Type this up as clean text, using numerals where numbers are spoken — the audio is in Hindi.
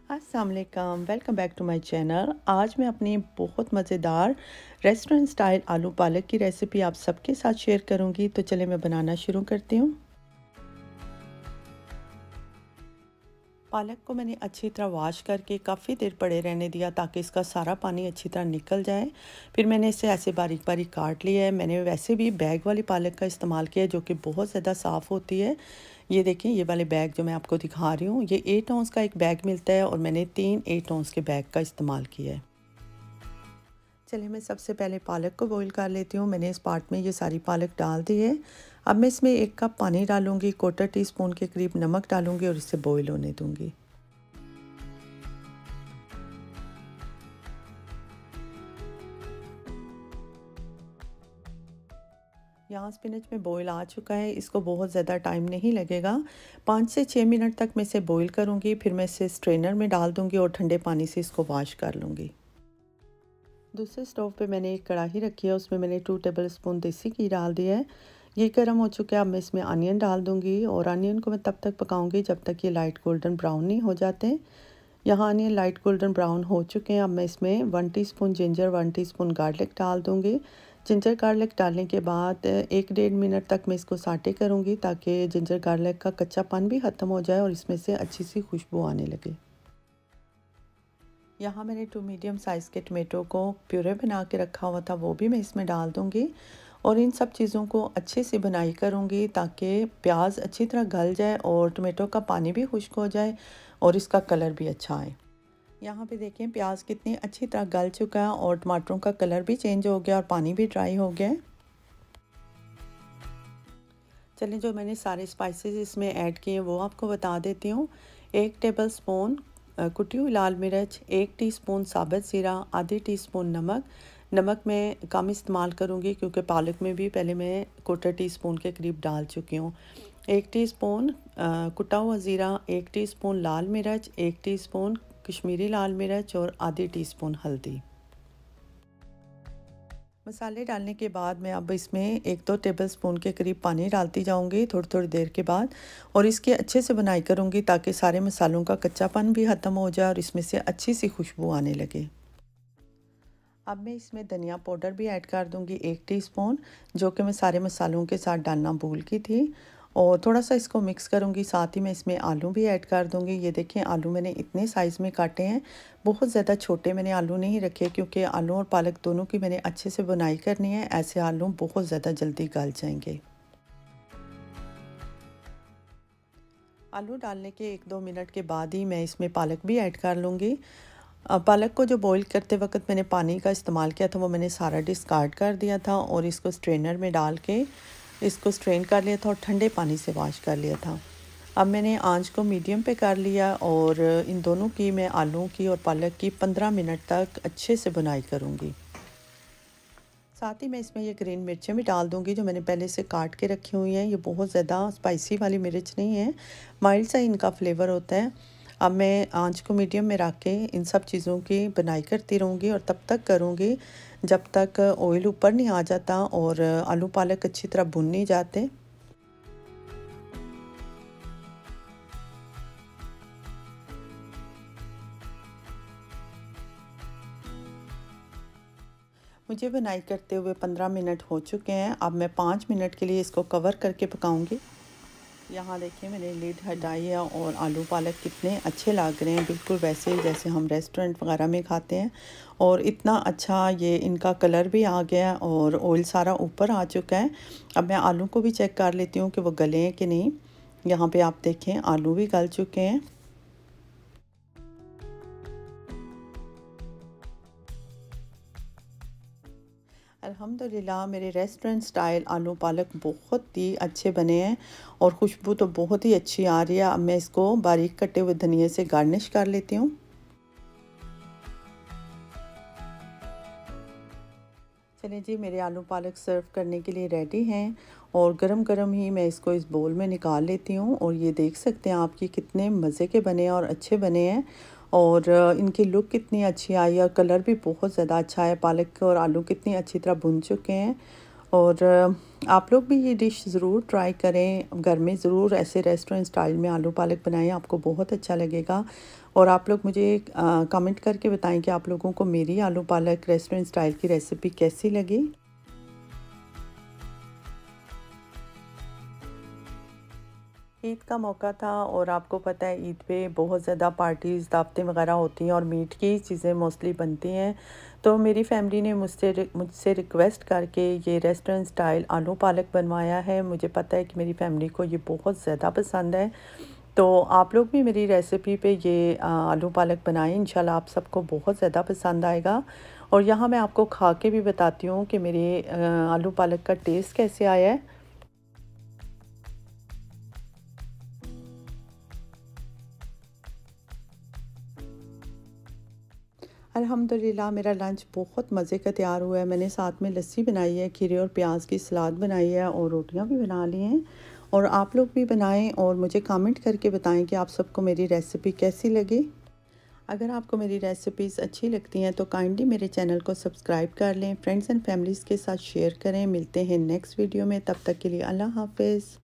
अस्सलाम वालेकुम, welcome back to my channel. आज मैं अपनी बहुत मज़ेदार रेस्टोरेंट स्टाइल आलू पालक की रेसिपी आप सबके साथ शेयर करूंगी। तो चले मैं बनाना शुरू करती हूँ। पालक को मैंने अच्छी तरह वॉश करके काफ़ी देर पड़े रहने दिया ताकि इसका सारा पानी अच्छी तरह निकल जाए। फिर मैंने इसे ऐसे बारीक बारीक काट लिया है। मैंने वैसे भी बैग वाली पालक का इस्तेमाल किया है जो कि बहुत ज़्यादा साफ़ होती है। ये देखें, ये वाले बैग जो मैं आपको दिखा रही हूँ, ये 8 ऑन्स का एक बैग मिलता है और मैंने 3 8 ऑन्स के बैग का इस्तेमाल किया है। चलिए मैं सबसे पहले पालक को बॉईल कर लेती हूँ। मैंने इस पार्ट में ये सारी पालक डाल दी है। अब मैं इसमें 1 कप पानी डालूँगी, 1/4 टीस्पून के करीब नमक डालूँगी और इसे बॉईल होने दूँगी। यहाँ स्पिनच में बॉईल आ चुका है, इसको बहुत ज़्यादा टाइम नहीं लगेगा। 5 से 6 मिनट तक मैं इसे बॉईल करूँगी, फिर मैं इसे स्ट्रेनर में डाल दूँगी और ठंडे पानी से इसको वॉश कर लूँगी। दूसरे स्टोव पे मैंने एक कढ़ाई रखी है, उसमें मैंने 2 टेबल स्पून देसी घी डाल दिया है। ये गर्म हो चुका है। अब मैं इसमें अनियन डाल दूँगी और अनियन को मैं तब तक पकाऊँगी जब तक ये लाइट गोल्डन ब्राउन नहीं हो जाते। यहाँ अनियन लाइट गोल्डन ब्राउन हो चुके हैं। अब मैं इसमें 1 टीस्पून जिंजर, 1 टीस्पून गार्लिक डाल दूँगी। जिंजर गार्लिक डालने के बाद 1 डेढ़ मिनट तक मैं इसको साटे करूँगी ताकि जिंजर गार्लिक का कच्चापन भी ख़त्म हो जाए और इसमें से अच्छी सी खुशबू आने लगे। यहाँ मैंने 2 मीडियम साइज़ के टमाटो को प्यूरे बना के रखा हुआ था, वो भी मैं इसमें डाल दूँगी और इन सब चीज़ों को अच्छे से बुनाई करूँगी ताकि प्याज अच्छी तरह गल जाए और टमाटो का पानी भी खुश्क हो जाए और इसका कलर भी अच्छा आए। यहाँ पे देखें प्याज कितनी अच्छी तरह गल चुका है और टमाटरों का कलर भी चेंज हो गया और पानी भी ड्राई हो गया है। चलिए जो मैंने सारे स्पाइसेस इसमें ऐड किए वो आपको बता देती हूँ। 1 टेबल स्पून कुटी हुई लाल मिर्च, 1 टीस्पून साबुत ज़ीरा, आधी टीस्पून नमक। नमक मैं कम इस्तेमाल करूँगी क्योंकि पालक में भी पहले मैं 1/4 टीस्पून के करीब डाल चुकी हूँ। 1 टीस्पून कुटा हुआ ज़ीरा, 1 टीस्पून लाल मिर्च, 1 टीस्पून कश्मीरी लाल मिर्च और आधी टीस्पून हल्दी। मसाले डालने के बाद मैं अब इसमें 1-2 टेबलस्पून के करीब पानी डालती जाऊंगी थोड़ी थोड़ी देर के बाद और इसकी अच्छे से बुनाई करूंगी ताकि सारे मसालों का कच्चापन भी ख़त्म हो जाए और इसमें से अच्छी सी खुशबू आने लगे। अब मैं इसमें धनिया पाउडर भी ऐड कर दूंगी 1 टीस्पून, जो कि मैं सारे मसालों के साथ डालना भूल गई थी और थोड़ा सा इसको मिक्स करूंगी। साथ ही मैं इसमें आलू भी ऐड कर दूंगी। ये देखें आलू मैंने इतने साइज़ में काटे हैं, बहुत ज़्यादा छोटे मैंने आलू नहीं रखे क्योंकि आलू और पालक दोनों की मैंने अच्छे से बुनाई करनी है। ऐसे आलू बहुत ज़्यादा जल्दी गल जाएंगे। आलू डालने के 1-2 मिनट के बाद ही मैं इसमें पालक भी ऐड कर लूँगी। पालक को जो बॉईल करते वक्त मैंने पानी का इस्तेमाल किया था वो मैंने सारा डिस्कार्ड कर दिया था और इसको स्ट्रेनर में डाल के इसको स्ट्रेन कर लिया था और ठंडे पानी से वॉश कर लिया था। अब मैंने आंच को मीडियम पे कर लिया और इन दोनों की मैं आलू की और पालक की 15 मिनट तक अच्छे से बुनाई करूँगी। साथ ही मैं इसमें ये ग्रीन मिर्चें भी डाल दूँगी जो मैंने पहले से काट के रखी हुई हैं। ये बहुत ज़्यादा स्पाइसी वाली मिर्च नहीं है, माइल्ड सा इनका फ्लेवर होता है। अब मैं आंच को मीडियम में रख के इन सब चीज़ों की बुनाई करती रहूँगी और तब तक करूँगी जब तक ऑयल ऊपर नहीं आ जाता और आलू पालक अच्छी तरह भुन नहीं जाते। मुझे बुनाई करते हुए 15 मिनट हो चुके हैं। अब मैं 5 मिनट के लिए इसको कवर करके पकाऊंगी। यहाँ देखिए मैंने लिड हटाई है और आलू पालक कितने अच्छे लग रहे हैं, बिल्कुल वैसे ही जैसे हम रेस्टोरेंट वगैरह में खाते हैं। और इतना अच्छा ये इनका कलर भी आ गया और ऑयल सारा ऊपर आ चुका है। अब मैं आलू को भी चेक कर लेती हूँ कि वो गले हैं कि नहीं। यहाँ पे आप देखें आलू भी गल चुके हैं। अल्हम्दुलिल्लाह मेरे रेस्टोरेंट स्टाइल आलू पालक बहुत ही अच्छे बने हैं और खुशबू तो बहुत ही अच्छी आ रही है। अब मैं इसको बारीक कटे हुए धनिए से गार्निश कर लेती हूँ। चलिए जी मेरे आलू पालक सर्व करने के लिए रेडी हैं और गरम गरम ही मैं इसको इस बोल में निकाल लेती हूँ। और ये देख सकते हैं आपकी कितने मज़े के बने हैं और अच्छे बने हैं और इनकी लुक कितनी अच्छी आई और कलर भी बहुत ज़्यादा अच्छा है। पालक और आलू कितनी अच्छी तरह भुन चुके हैं और आप लोग भी ये डिश ज़रूर ट्राई करें, घर में ज़रूर ऐसे रेस्टोरेंट स्टाइल में आलू पालक बनाएं, आपको बहुत अच्छा लगेगा। और आप लोग मुझे कमेंट करके बताएं कि आप लोगों को मेरी आलू पालक रेस्टोरेंट स्टाइल की रेसिपी कैसी लगी। ईद का मौका था और आपको पता है ईद पे बहुत ज़्यादा पार्टीज़ दावतें वगैरह होती हैं और मीट की चीज़ें मोस्टली बनती हैं। तो मेरी फैमिली ने मुझसे रिक्वेस्ट करके ये रेस्टोरेंट स्टाइल आलू पालक बनवाया है। मुझे पता है कि मेरी फैमिली को ये बहुत ज़्यादा पसंद है। तो आप लोग भी मेरी रेसिपी पे ये आलू पालक बनाएं, इंशाल्लाह आप सबको बहुत ज़्यादा पसंद आएगा। और यहाँ मैं आपको खा के भी बताती हूँ कि मेरे आलू पालक का टेस्ट कैसे आया है। अल्हम्दुलिल्लाह मेरा लंच बहुत मज़े का तैयार हुआ है। मैंने साथ में लस्सी बनाई है, खीरे और प्याज की सलाद बनाई है और रोटियां भी बना ली हैं। और आप लोग भी बनाएं और मुझे कमेंट करके बताएं कि आप सबको मेरी रेसिपी कैसी लगी। अगर आपको मेरी रेसिपीज़ अच्छी लगती हैं तो काइंडली मेरे चैनल को सब्सक्राइब कर लें, फ्रेंड्स एंड फैमिलीज़ के साथ शेयर करें। मिलते हैं नेक्स्ट वीडियो में, तब तक के लिए अल्लाह हाफ़िज़।